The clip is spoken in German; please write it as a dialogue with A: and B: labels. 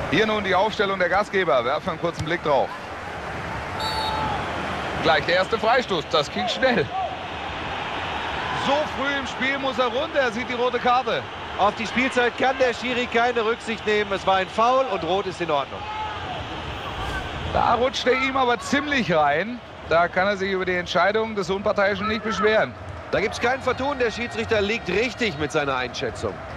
A: Hier nun die Aufstellung der Gastgeber. Werfen einen kurzen Blick drauf. Gleich der erste Freistoß. Das ging schnell. So früh im Spiel muss er runter. Er sieht die rote Karte.
B: Auf die Spielzeit kann der Schiri keine Rücksicht nehmen. Es war ein Foul und Rot ist in Ordnung.
A: Da rutscht er ihm aber ziemlich rein. Da kann er sich über die Entscheidung des Unparteiischen nicht beschweren.
B: Da gibt es kein Vertun. Der Schiedsrichter liegt richtig mit seiner Einschätzung.